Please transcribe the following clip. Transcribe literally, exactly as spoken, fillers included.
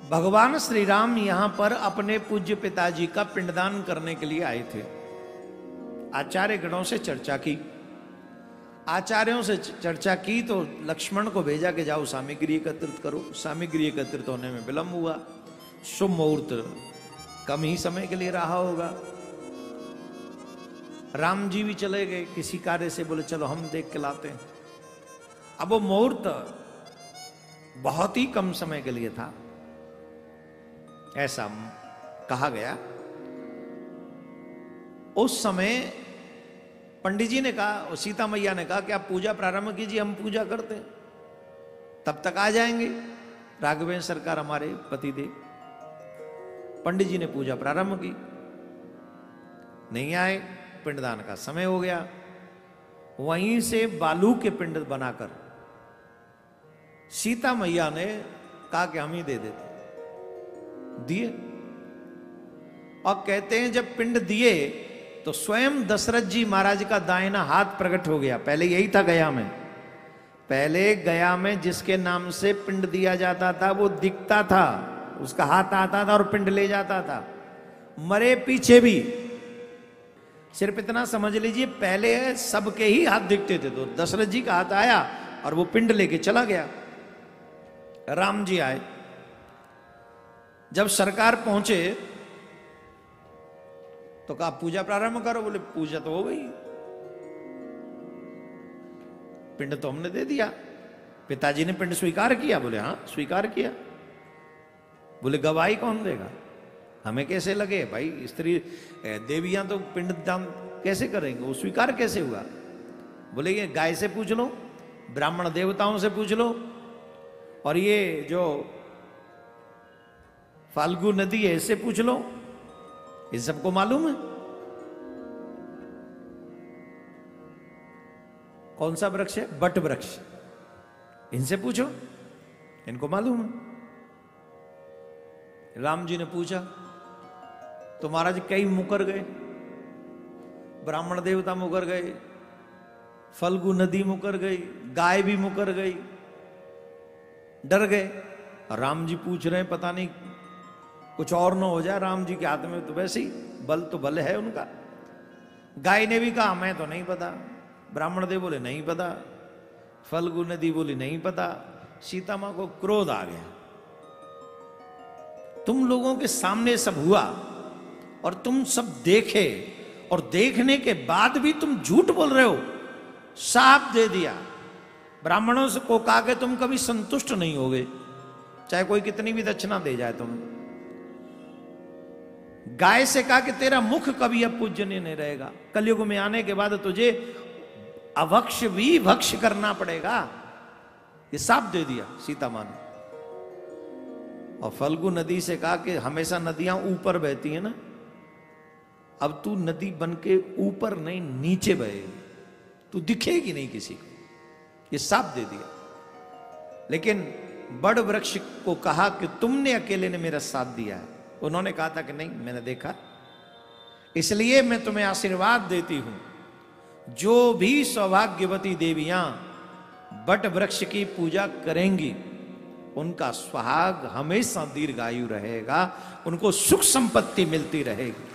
भगवान श्री राम यहां पर अपने पूज्य पिताजी का पिंडदान करने के लिए आए थे। आचार्य गणों से चर्चा की, आचार्यों से चर्चा की तो लक्ष्मण को भेजा कि जाओ सामग्री एकत्रित करो। सामग्री एकत्रित होने में विलंब हुआ। शुभ मुहूर्त कम ही समय के लिए रहा होगा। राम जी भी चले गए किसी कार्य से, बोले चलो हम देख के लाते हैं। अब वो मुहूर्त बहुत ही कम समय के लिए था, ऐसा कहा गया। उस समय पंडित जी ने कहा और सीता मैया ने कहा कि आप पूजा प्रारंभ कीजिए, हम पूजा करते हैं, तब तक आ जाएंगे राघवेंद्र सरकार हमारे पतिदेव। पंडित जी ने पूजा प्रारंभ की, नहीं आए, पिंडदान का समय हो गया। वहीं से बालू के पिंड बनाकर सीता मैया ने कहा कि हम ही दे देते, दिए। और कहते हैं जब पिंड दिए तो स्वयं दशरथ जी महाराज का दाहिना हाथ प्रकट हो गया। पहले यही था गया में, पहले गया में जिसके नाम से पिंड दिया जाता था वो दिखता था, उसका हाथ आता था और पिंड ले जाता था। मरे पीछे भी, सिर्फ इतना समझ लीजिए, पहले सबके ही हाथ दिखते थे। तो दशरथ जी का हाथ आया और वो पिंड लेके चला गया। राम जी आए, जब सरकार पहुंचे तो कहा पूजा प्रारंभ करो। बोले पूजा तो हो गई, पिंड तो हमने दे दिया। पिताजी ने पिंड स्वीकार किया। बोले हाँ स्वीकार किया। बोले गवाही कौन देगा, हमें कैसे लगे भाई, स्त्री देवियां तो पिंड दान कैसे करेंगे, वो स्वीकार कैसे हुआ। बोले ये गाय से पूछ लो, ब्राह्मण देवताओं से पूछ लो, और ये जो फाल्गु नदी है इससे पूछ लो, ये सबको मालूम है। कौन सा वृक्ष है, बट वृक्ष, इनसे पूछो, इनको मालूम है। राम जी ने पूछा तो महाराज कई मुकर गए, ब्राह्मण देवता मुकर गए, फल्गु नदी मुकर गई, गाय भी मुकर गई, डर गए। राम जी पूछ रहे हैं, पता नहीं कुछ और न हो जाए। राम जी के हाथ में तो वैसे ही बल तो बल है उनका। गाय ने भी कहा मैं तो नहीं पता, ब्राह्मण देव बोले नहीं पता, फल्गु नदी बोली नहीं पता। सीता मां को क्रोध आ गया, तुम लोगों के सामने सब हुआ और तुम सब देखे, और देखने के बाद भी तुम झूठ बोल रहे हो। साफ दे दिया, ब्राह्मणों से को कहा कि तुम कभी संतुष्ट नहीं होगे, चाहे कोई कितनी भी दक्षिणा दे जाए तुम्हें। गाय से कहा कि तेरा मुख कभी अब पूजनीय नहीं रहेगा, कलयुग में आने के बाद तुझे अभक्ष भी भक्ष करना पड़ेगा। ये साफ दे दिया सीता मां ने। और फल्गु नदी से कहा कि हमेशा नदियां ऊपर बहती है ना, अब तू नदी बन के ऊपर नहीं नीचे बहेगी, तू दिखेगी नहीं किसी को। ये साफ दे दिया। लेकिन बड़ वृक्ष को कहा कि तुमने अकेले ने मेरा साथ दिया है। उन्होंने कहा था कि नहीं, मैंने देखा, इसलिए मैं तुम्हें आशीर्वाद देती हूं, जो भी सौभाग्यवती देवियां बट वृक्ष की पूजा करेंगी उनका सुहाग हमेशा दीर्घायु रहेगा, उनको सुख संपत्ति मिलती रहेगी।